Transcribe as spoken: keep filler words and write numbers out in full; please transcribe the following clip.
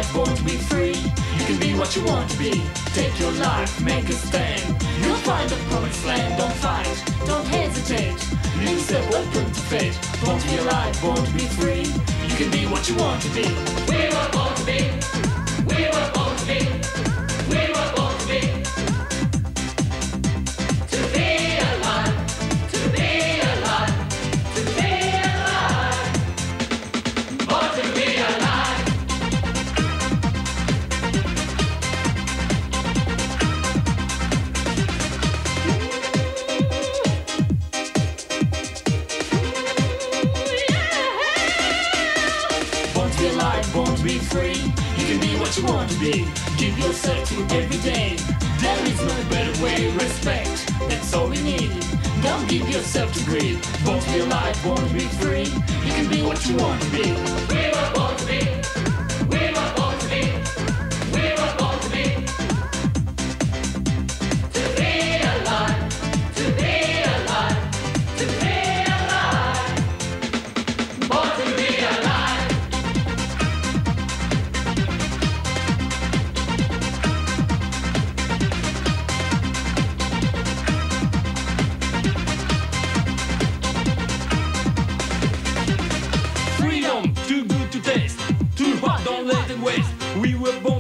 alive, born to be free. You can be what you want to be. Take your life, make a stand. You'll find a promised land. Don't fight, don't hesitate. Leave yourself open to fate. Born to be alive, born to be free. You can be what you want to be. We were born to be. We were born to be. We were born to be. To be alive. To be alive. To be alive. Born to be alive. Born to be alive, born to be free. You can be what you want to be. Give yourself to it every day. There is no better way. Respect, that's all we need. Don't give yourself to greed. Born to be alive, born to be free. You can be what you want to be. We were born to be. We were born to be. We were born to be. To be alive. To be alive. To be alive. Born to be alive. Freedom, too good to taste. Too hot, don't let it waste. We were born